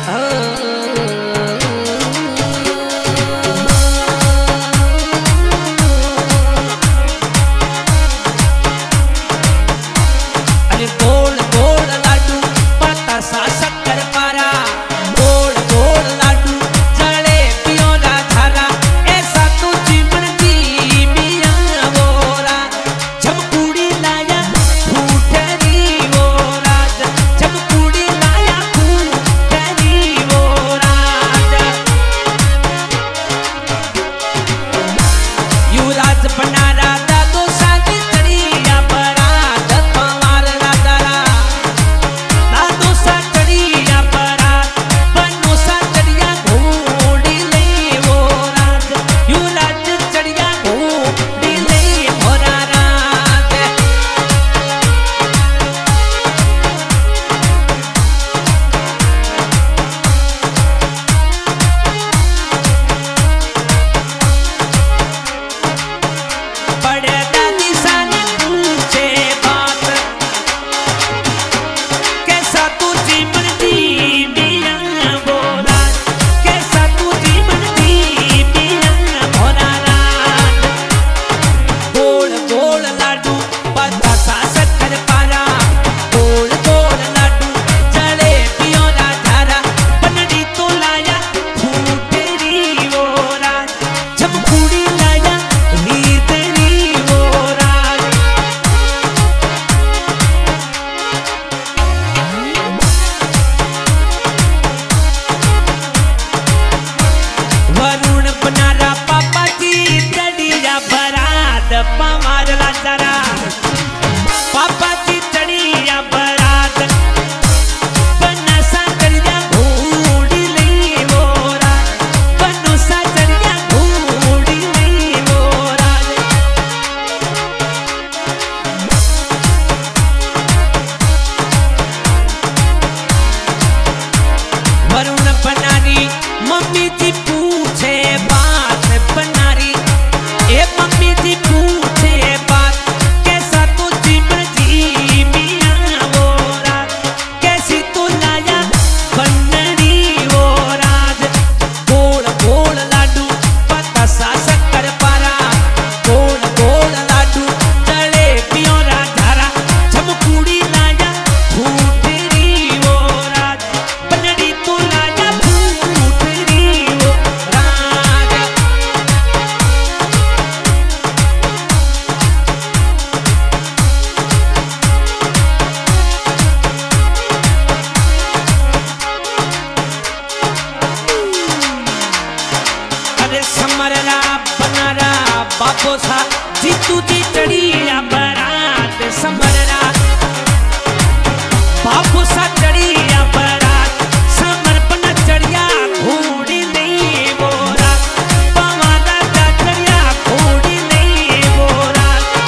पोसा जीतू जी चढ़िया बरात समररा बापू सा चढ़िया बरात समर्पण चढ़िया घोड़ी नहीं बोरा पवादा चढ़िया घोड़ी नहीं बोरा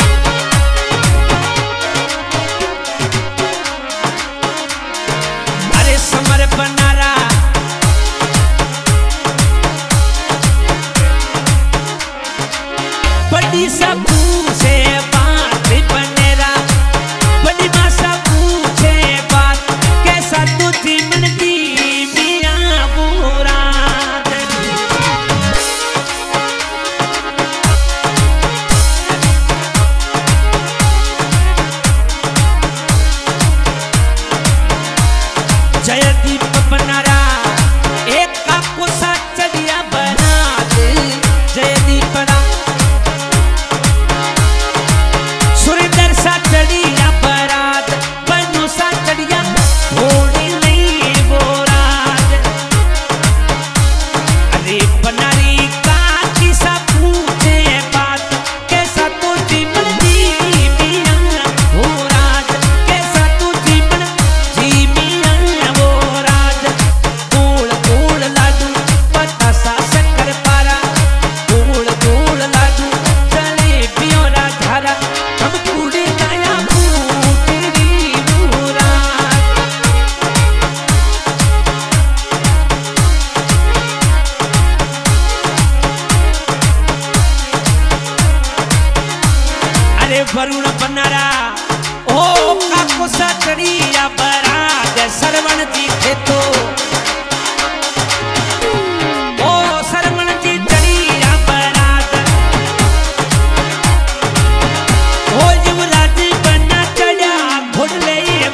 अरे समर्पणारा बड़ी सब से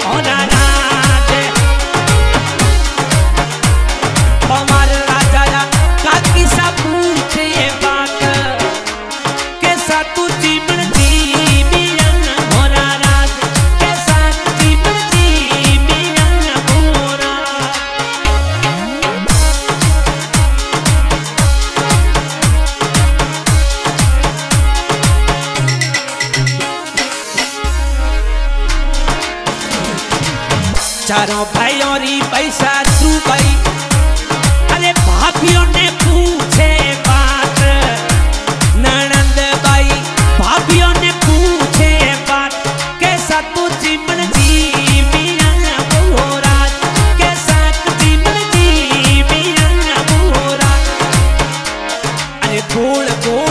और राज हमारे राजा का किसा पूछे ये बात कैसा तू जीवन जी मिलन होरा राज कैसा जीवन जी मिलन होरा चारों भाइयों री पैसा तू भाई अरे भाभियों ने पूछे बात ननंद भाई भाभियों ने पूछे बात कैसा तू जीवन जी मिलन होरा कैसा तू जीवन जी मिलन होरा अरे गोल गोल